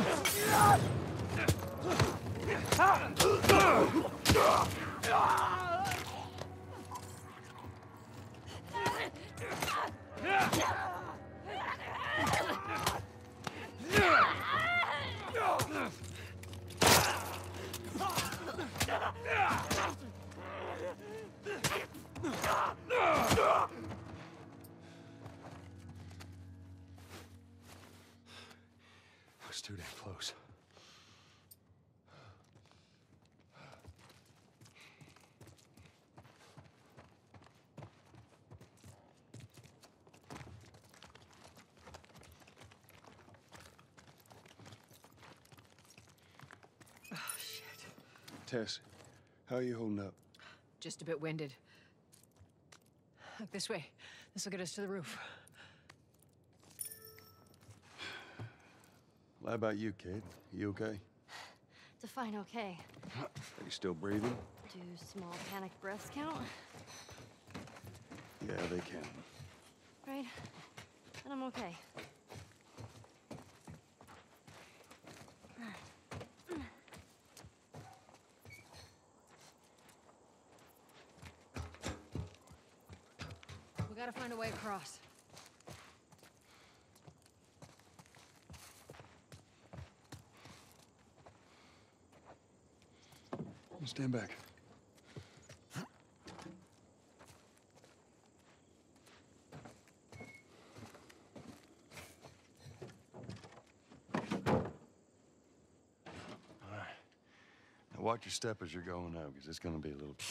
was too damn close. Oh, shit. Tess, how are you holding up? Just a bit winded. Look this way. This will get us to the roof. How about you, kid? You okay? Define okay. Are you still breathing? Do small panic breaths count? Yeah, they can. Right. Then I'm okay. We gotta find a way across. Stand back. All right. Now watch your step as you're going out, because it's gonna be a little...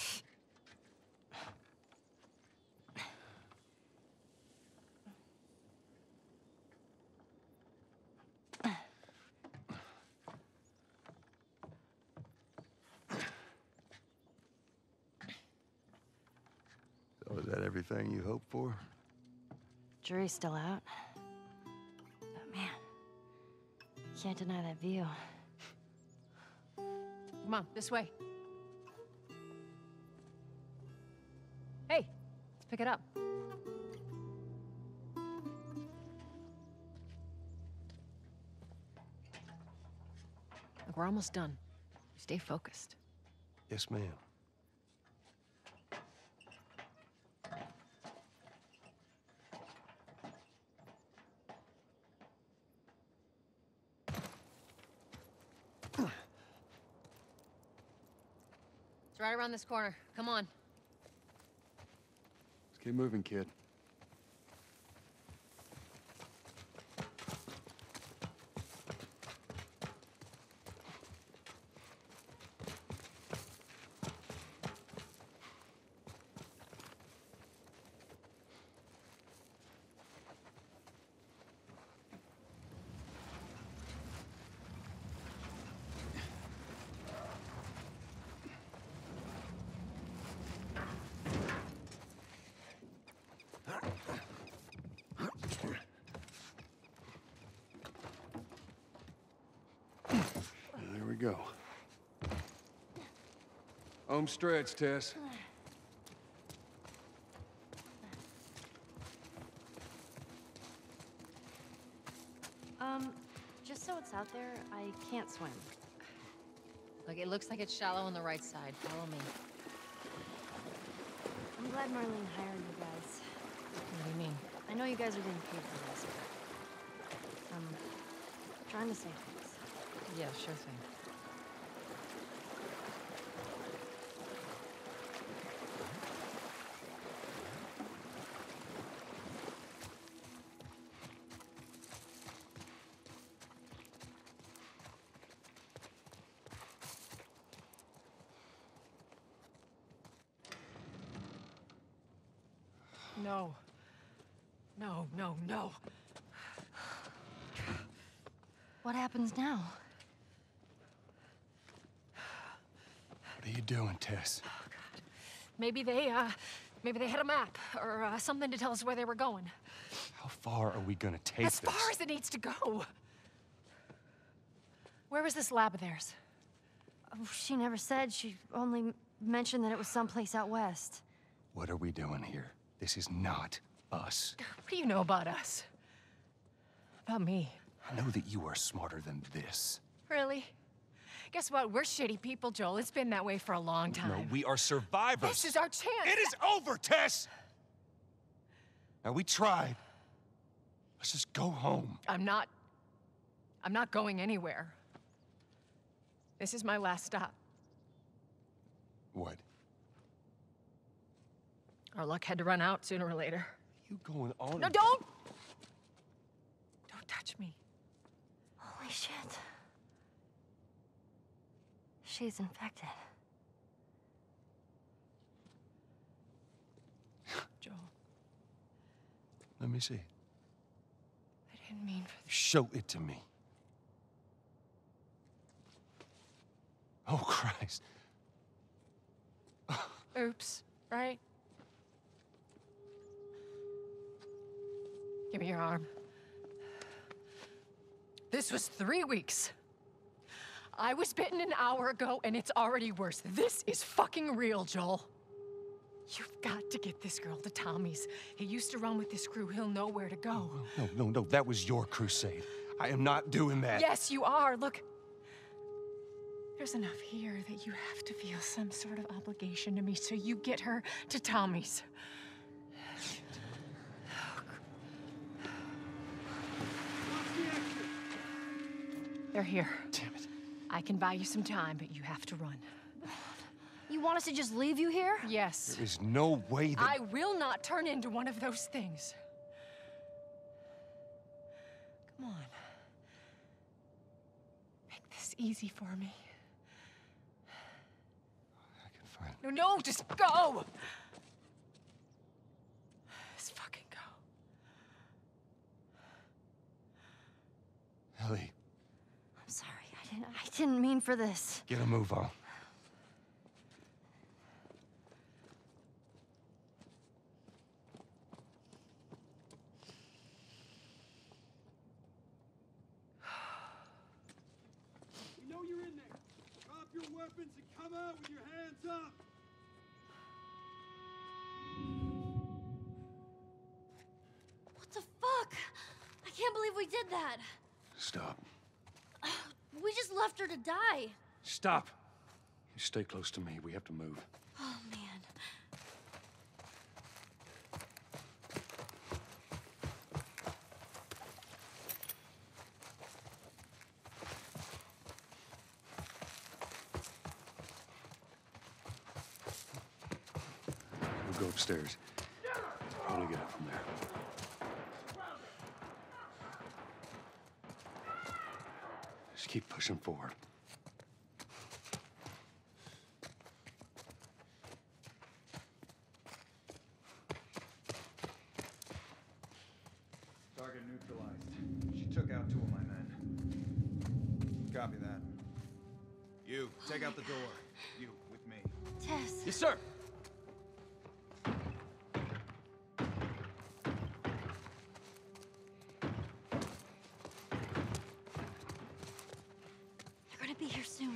So is that everything you hoped for? Jury's still out. But man, can't deny that view. Come on, this way. Hey, let's pick it up. Look, we're almost done. Stay focused. Yes, ma'am. It's right around this corner. Come on. Let's keep moving, kid. There we go. Home stretch, Tess. Just so it's out there, I can't swim. Look, it looks like it's shallow on the right side. Follow me. I'm glad Marlene hired you guys. What do you mean? I know you guys are getting paid for this, but I'm trying to save things. Yeah, sure thing. No. No, no, no. What happens now? What are you doing, Tess? Oh, God. Maybe they had a map or something to tell us where they were going. How far are we gonna take As this? far as it needs to go. Where was this lab of theirs? Oh, she never said. She only mentioned that it was someplace out west. What are we doing here? This is not us. What do you know about us? About me? I know that you are smarter than this. Really? Guess what? We're shitty people, Joel. It's been that way for a long time. No, we are survivors. This is our chance. It is over, Tess! Now, we tried. Let's just go home. I'm not going anywhere. This is my last stop. What? Our luck had to run out sooner or later. You going on? No, don't! Don't touch me. Holy shit. She's infected. Joel, Let me see. I didn't mean for this. Show it to me. Oh, Christ. Oops, right? Give me your arm. This was 3 weeks. I was bitten an hour ago, and it's already worse. This is fucking real, Joel. You've got to get this girl to Tommy's. He used to run with this crew. He'll know where to go. No. That was your crusade. I am not doing that. Yes, you are. Look, there's enough here that you have to feel some sort of obligation to me, so you get her to Tommy's. They're here. Damn it. I can buy you some time, but you have to run. You want us to just leave you here? Yes. There is no way that... I will not turn into one of those things. Come on. Make this easy for me. I can find... No, just go! Just fucking go. Ellie, I'm sorry. I didn't mean for this. get a move on. We know you're in there. Drop your weapons and come out with your hands up. What the fuck? I can't believe we did that. Stop. We just left her to die. Stop. You stay close to me. We have to move. Oh, man. We'll go upstairs. Probably get out from there. Just keep pushing forward. Target neutralized. She took out 2 of my men. Copy that. You, take out the door. You, with me. Tess. Yes, sir. They're gonna be here soon.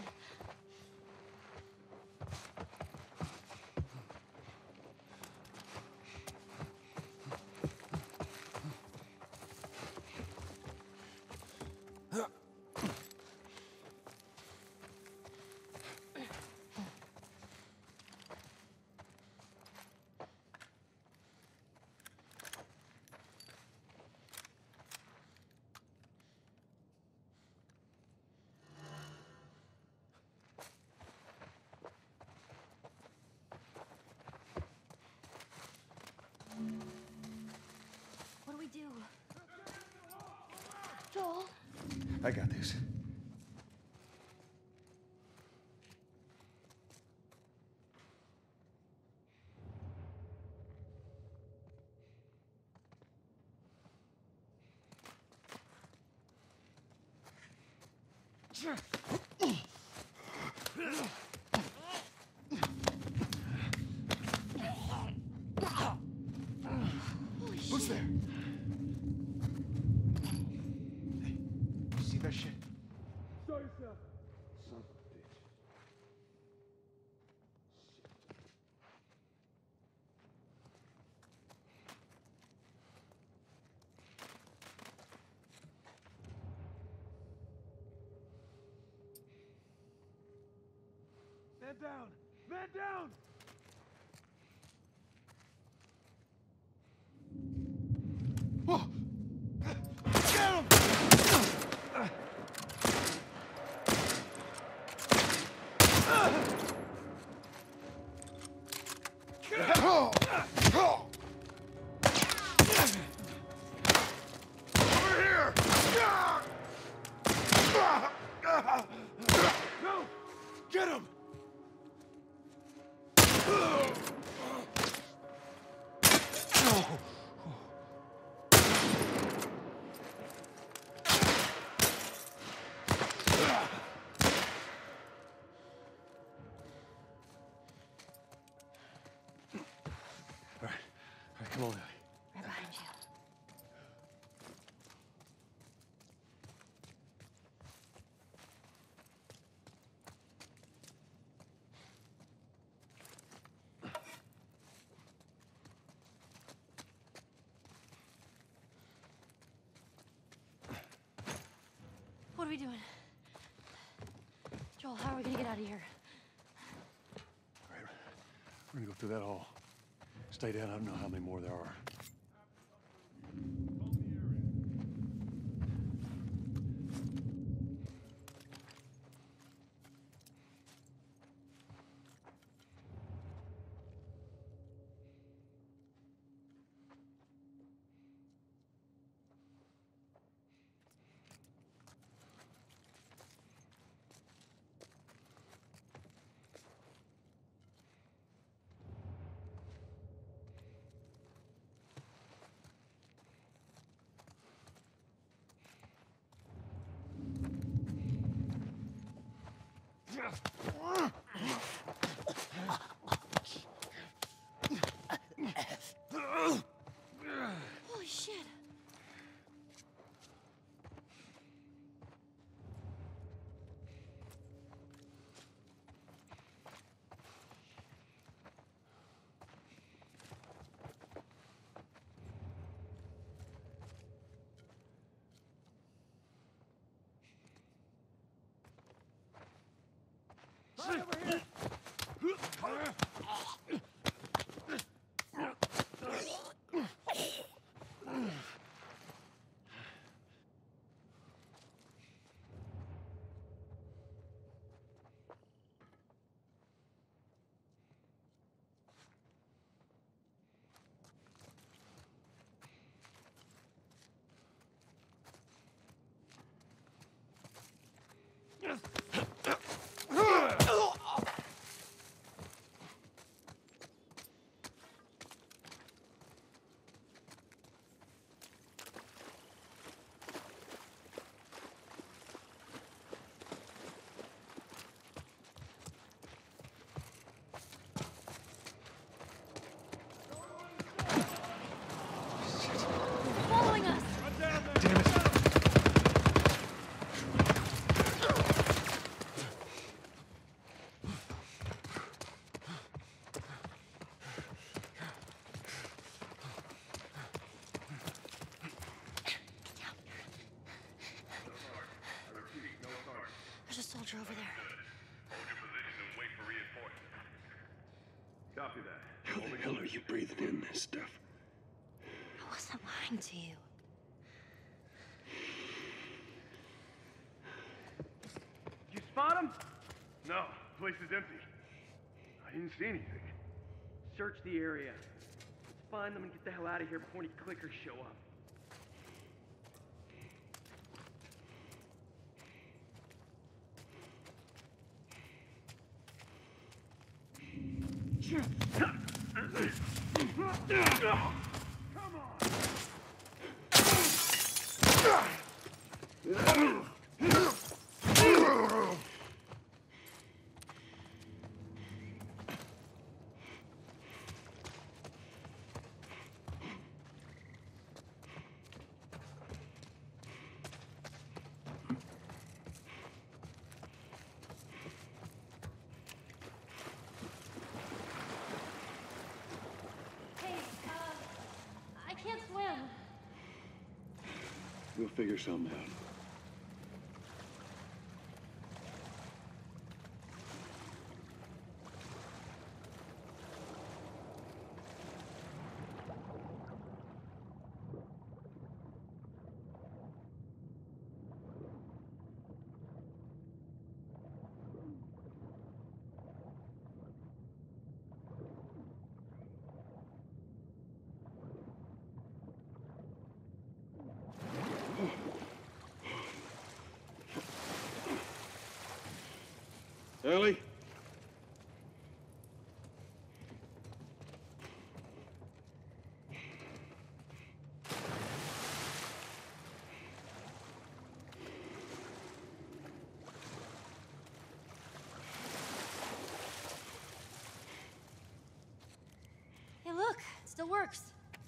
What do we do? Joel? I got this. Holy shit. Who's there? Hey, you see that shit? Show yourself. Son of a bitch. Man down! Man down! Whoa. Get him! Over here! No! Get him! All right, come on, Ellie. Right behind you. What are we doing? Joel, how are we gonna get out of here? All right, we're gonna go through that hall. Stay down. I don't know how many more there are. Holy shit! Following us! Damn it! There's a soldier over there. Hold your position and wait for reinforcements. Copy that. How the hell are you breathing in this stuff? I wasn't lying to you. You spot him? No, the place is empty. I didn't see anything. Search the area. Let's find them and get the hell out of here before any clickers show up. Hey, I can't swim. We'll figure something out. Ellie? Hey, look, it still works.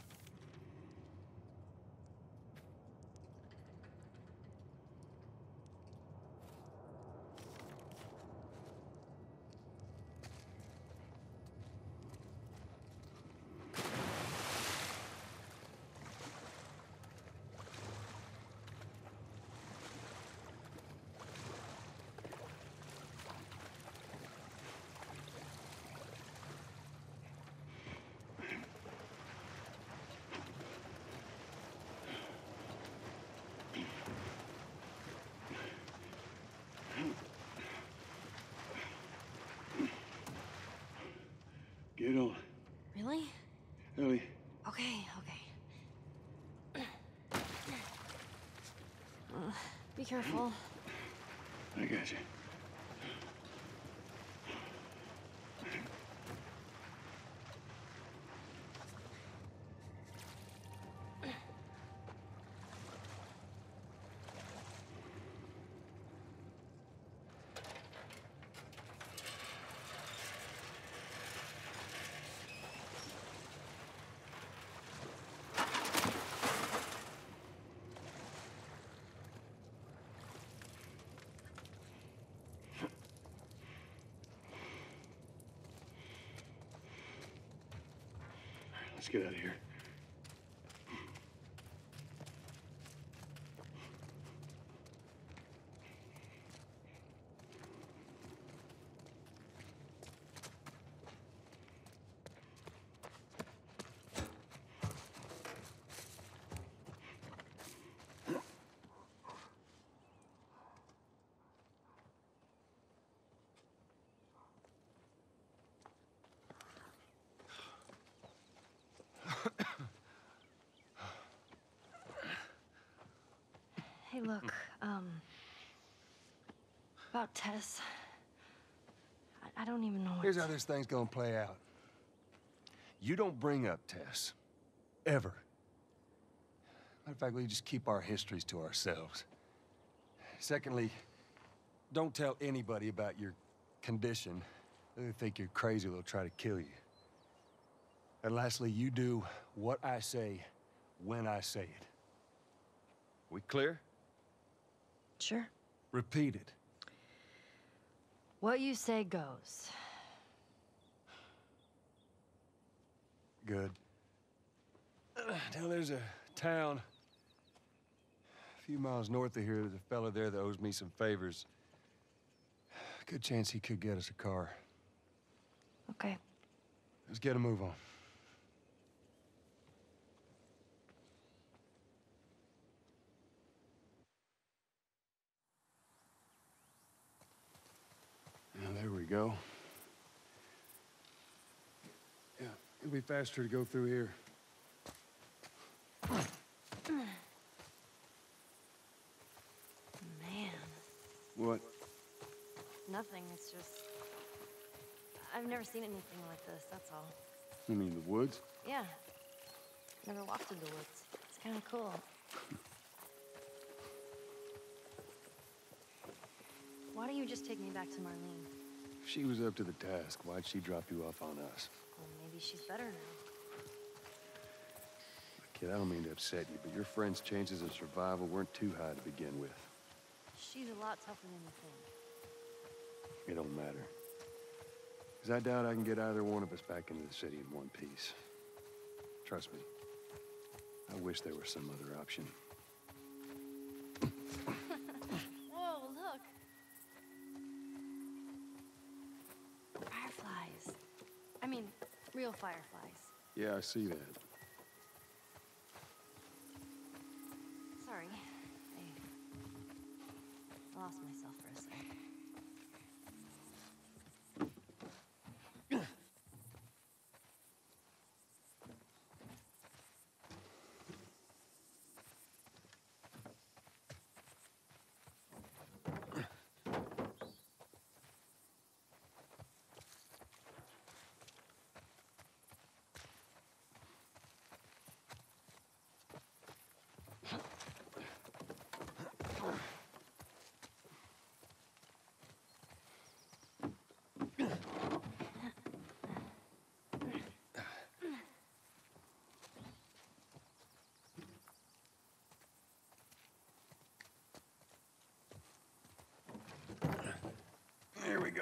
Get on. Really? Ellie. Okay. Be careful. I got you. Let's get out of here. Hey, look, about Tess. I don't even know what Here's how this thing's gonna play out. You don't bring up Tess. Ever. Matter of fact, we just keep our histories to ourselves. Secondly, don't tell anybody about your condition. They think you're crazy, they'll try to kill you. And lastly, you do what I say when I say it. We clear? Sure. Repeat it. What you say goes. Good. Now there's a town a few miles north of here. There's a fella there that owes me some favors. Good chance he could get us a car. Okay. Let's get a move on. Now, there we go. Yeah, it'll be faster to go through here. Man, What? nothing. It's just... I've never seen anything like this, that's all. You mean the woods? Yeah. Never walked in the woods. It's kind of cool. Why don't you just take me back to Marlene? If she was up to the task, why'd she drop you off on us? Well, maybe she's better now. Kid, I don't mean to upset you, but your friend's chances of survival weren't too high to begin with. She's a lot tougher than you think. It don't matter. Because I doubt I can get either one of us back into the city in one piece. Trust me. I wish there was some other option. Whoa, look. Fireflies. I mean, real fireflies. Yeah, I see that. Sorry. I lost myself for a sec.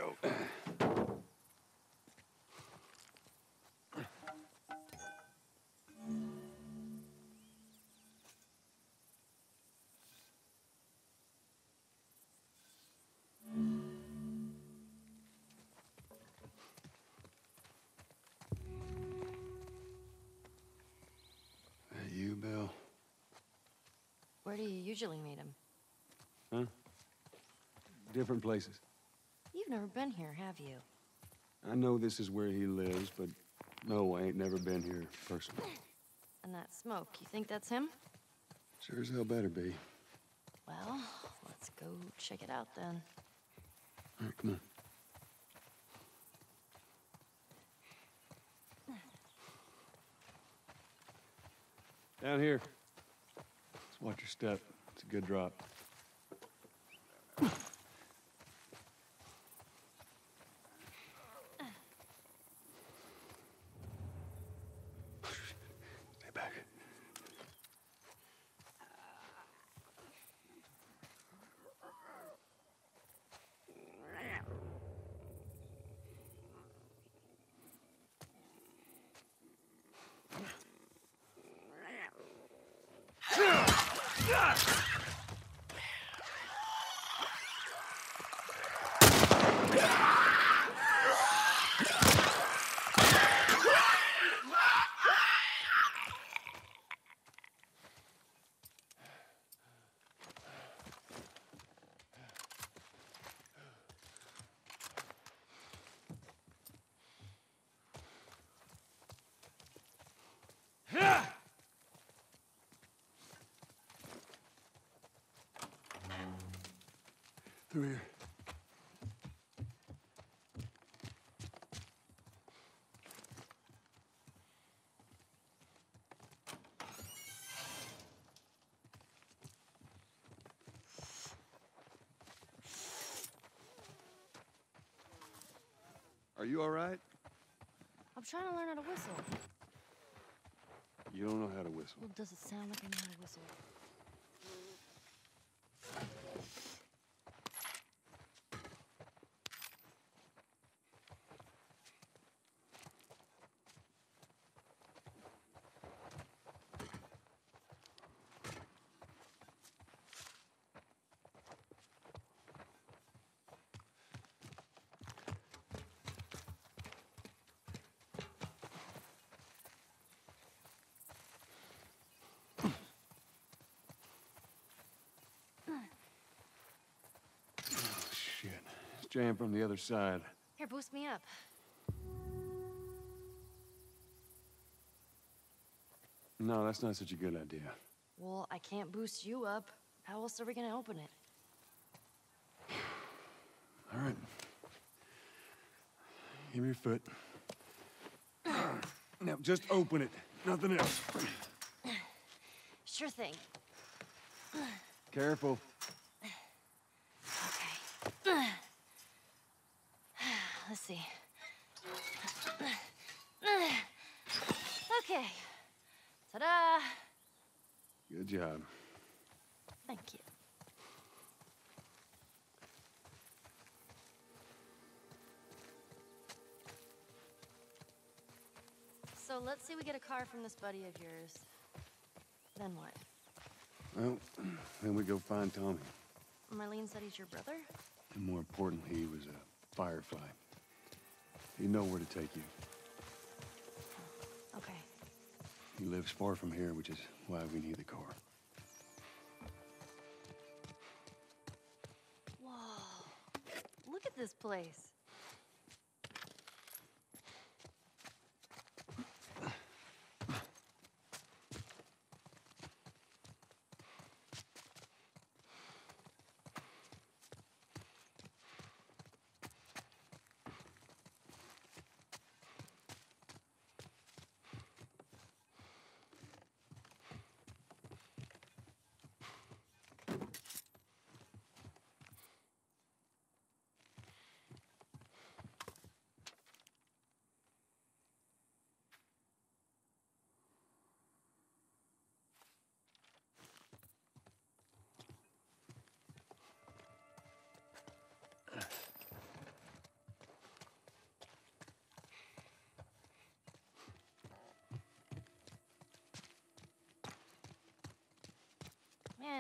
go. That you, Bill? Where do you usually meet him? Huh? Different places. You've never been here, have you? I know this is where he lives, but no, I ain't never been here personally. And that smoke, you think that's him? Sure as hell better be. Well, let's go check it out then. All right, come on. Down here. Let's watch your step. It's a good drop. Stay back. Through here. Are you all right? I'm trying to learn how to whistle. You don't know how to whistle. Well, does it sound like I know how to whistle? Shit. It's jammed from the other side. Here, boost me up. No, that's not such a good idea. Well, I can't boost you up. How else are we gonna open it? All right. Give me your foot. Now, just open it. Nothing else. Sure thing. Careful. Okay. Let's see. Okay. Ta-da! Good job. Thank you. So let's say we get a car from this buddy of yours. Then what? Well, then we go find Tommy. Marlene said he's your brother? And more importantly, he was a firefly. He'd know where to take you. Okay. He lives far from here, which is why we need the car. Whoa. Look at this place.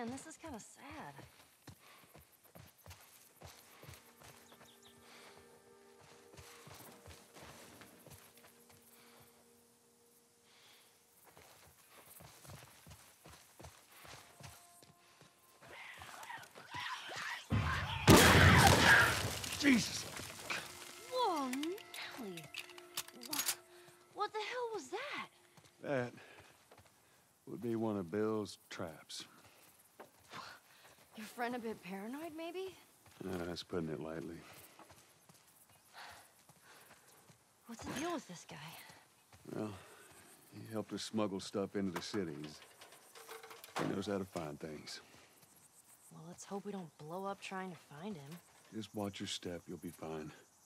Man, this is kind of sad. Jesus! Whoa, Nelly. What the hell was that? That would be one of Bill's traps. Your friend a bit paranoid, maybe? That's putting it lightly. What's the deal with this guy? Well, he helped us smuggle stuff into the cities. He knows how to find things. Well, let's hope we don't blow up trying to find him. Just watch your step, you'll be fine.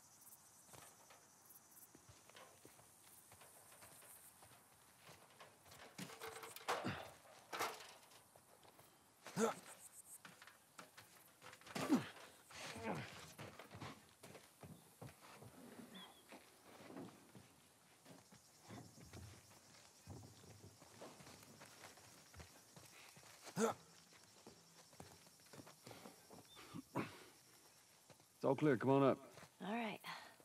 It's all clear, come on up. All right.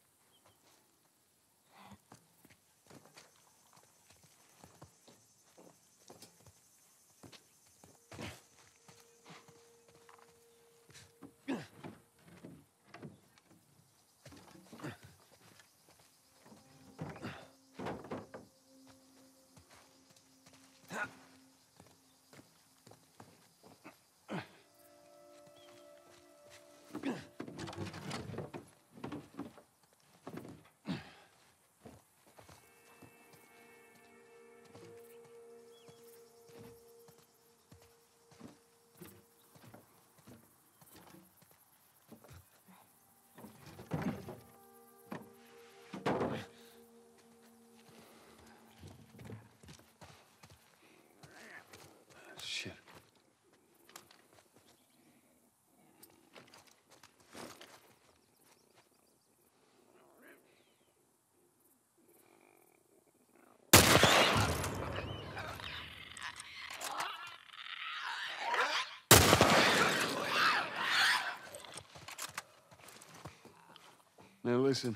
Shit. Now listen,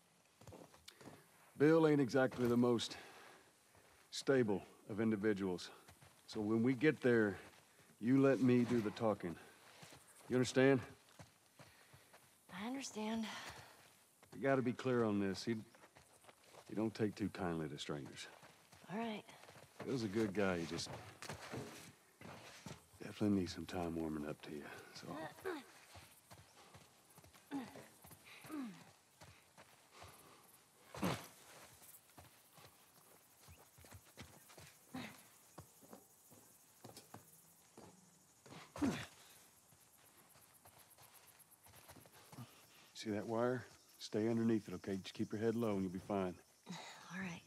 Bill ain't exactly the most stable of individuals. So when we get there, you let me do the talking. You understand? I understand. You gotta be clear on this. He don't take too kindly to strangers. All right. Bill's a good guy. He just definitely needs some time warming up to you. So. See that wire? Stay underneath it, okay? Just keep your head low and you'll be fine. All right.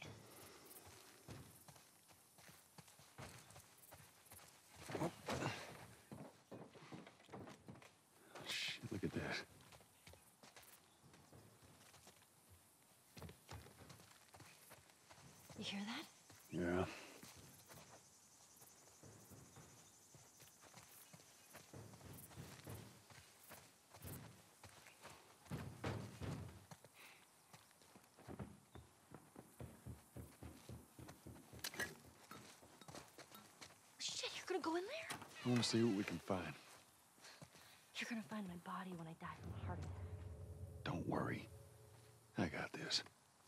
Shh, look at that. You hear that? Yeah. Shit, you're gonna go in there? I want to see what we can find. You're gonna find my body when I die from a heart attack. Don't worry. I got this.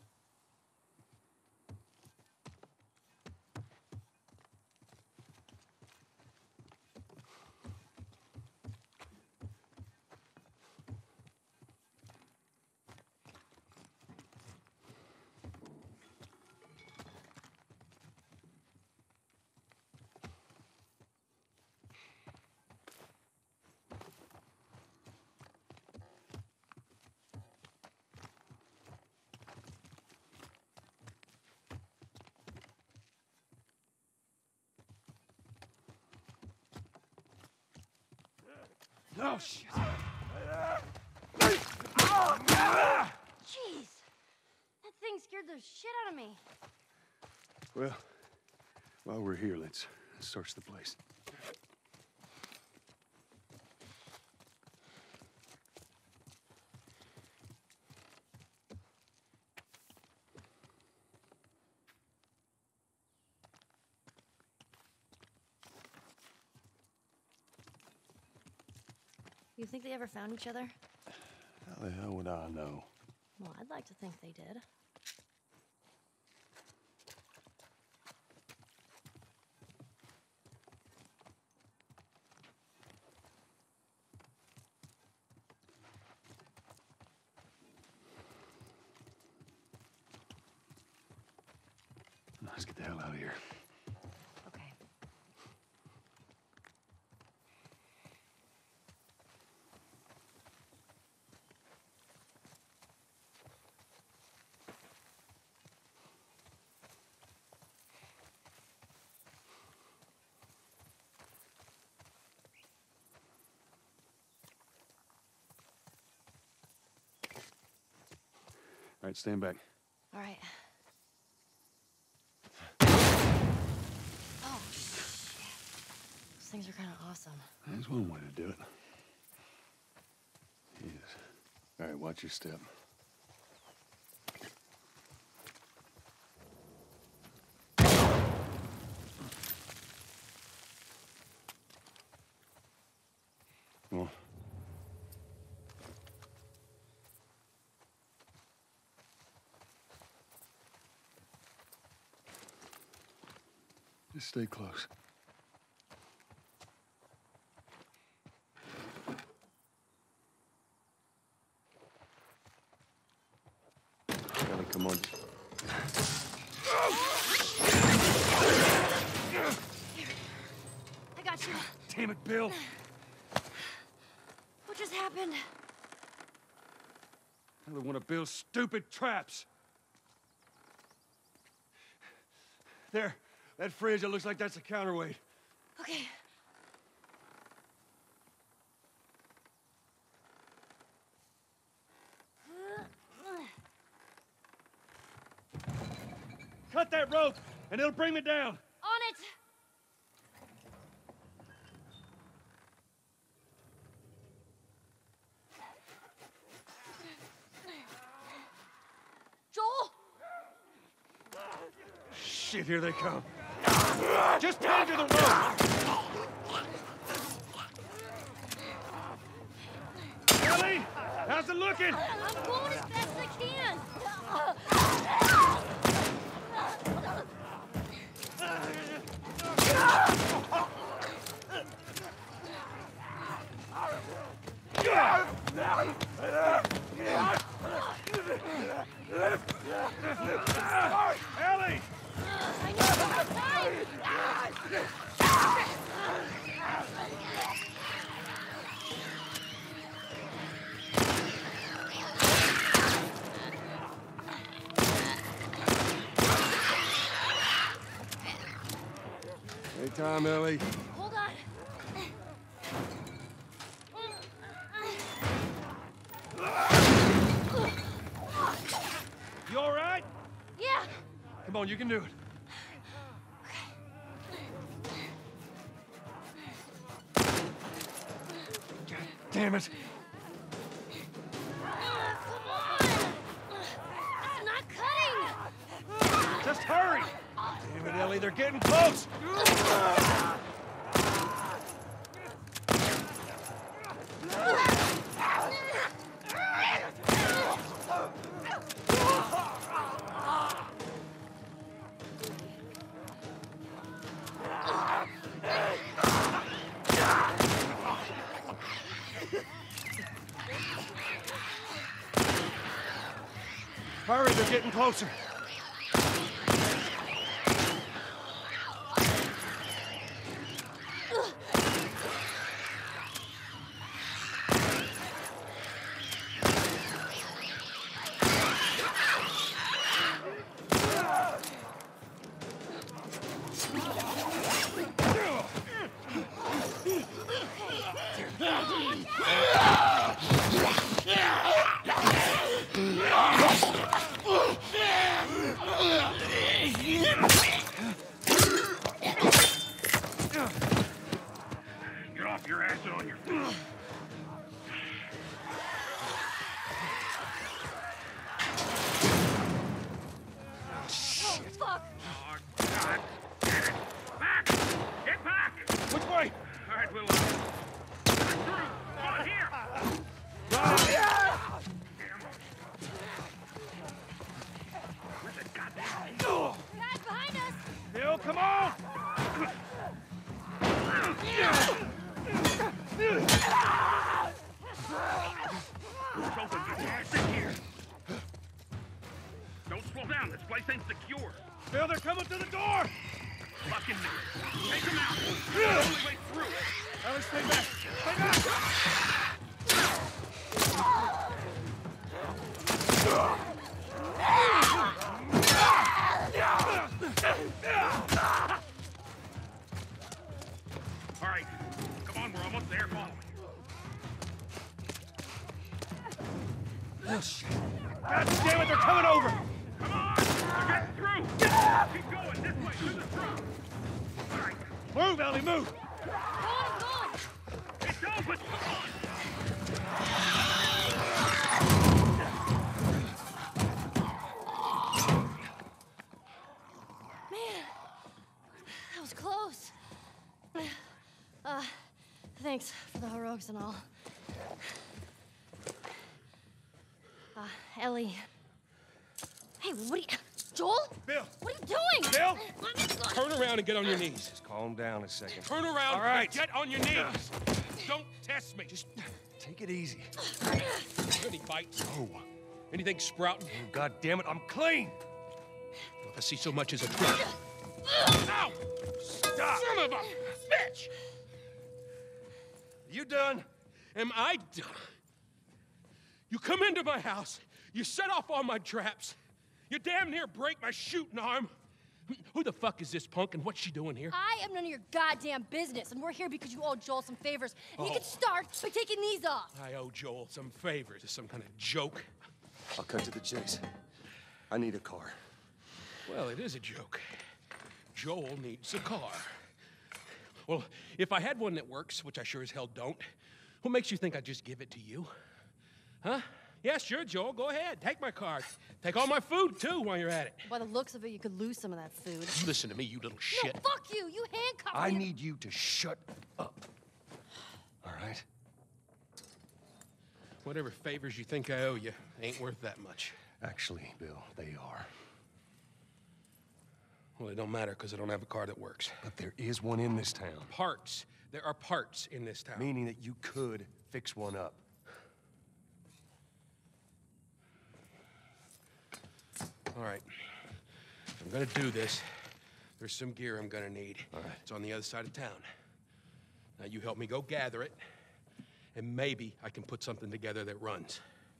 Oh, shit. Jeez! That thing scared the shit out of me. Well, while we're here, let's search the place. You think they ever found each other? How the hell would I know? Well, I'd like to think they did. Let's get the hell out of here. Okay. All right, stand back. All right. Oh, shit. Those things are kind of awesome. That's one way to do it. Yes. All right, watch your step. Come on. Just stay close. Ellie, come on. I got you. Damn it, Bill. What just happened? Another one of Bill's stupid traps. There, that fridge, it looks like that's a counterweight. Okay. Cut that rope, and it'll bring me down. On it! Joel! Shit, here they come. Just hang to the rope. Ellie, how's it looking? I'm going as fast as I can! Ellie! Anytime, Ellie. Hold on. You all right? Yeah. Come on, you can do it. God damn it. Come on! It's not cutting! Just hurry. Damn it, Ellie, they're getting close. Hurry, they're getting closer. Place ain't secure. Bill, they're coming to the door! Fucking me. Take them out. It's the only way through. Ellie, stay back! Stay back! All right. Come on, we're almost there. Follow me. Oh, shit. God damn it, they're coming over! Come on! We're getting through! Keep going, this way, to the front! All right, Move, Ellie, move! it's open! Come on! Man, that was close. Thanks for the heroics and all. Ellie. Hey, what are you... Joel? Bill! What are you doing? Bill! Turn around and get on your knees. Just calm down a second. Turn around All right. and get on your knees. Don't test me. Just Take it easy. any bites. Oh. Anything sprouting? Oh, God damn it, I'm clean! If I see so much as a twitch. Ow! Stop! Son of a bitch! You done? Am I done? You come into my house, you set off all my traps, you damn near break my shooting arm. Who the fuck is this punk and what's she doing here? I am none of your goddamn business, and we're here because you owe Joel some favors. And you can start by taking these off. I owe Joel some favors. Is some kind of joke? I'll cut to the chase. I need a car. Well, it is a joke. Joel needs a car. Well, if I had one that works, which I sure as hell don't, what makes you think I'd just give it to you? Huh? Yeah, sure, Joel, go ahead. Take my car. Take all my food, too, while you're at it. By the looks of it, you could lose some of that food. Listen to me, you little shit. No, fuck you! You handcuffed I me. need you to shut up. All right? Whatever favors you think I owe you ain't worth that much. Actually, Bill, they are. Well, it don't matter, because I don't have a car that works. But there is one in this town. Parts. There are parts in this town. Meaning that you could fix one up. All right. If I'm gonna do this, there's some gear I'm gonna need. All right. It's on the other side of town. Now, you help me go gather it, and maybe I can put something together that runs.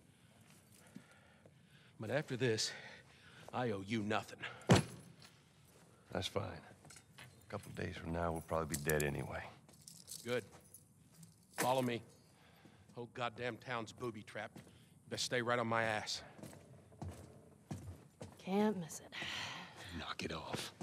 But after this, I owe you nothing. That's fine. A couple days from now, we'll probably be dead anyway. Good. Follow me. Whole goddamn town's booby trapped. Best stay right on my ass. Can't miss it. Knock it off.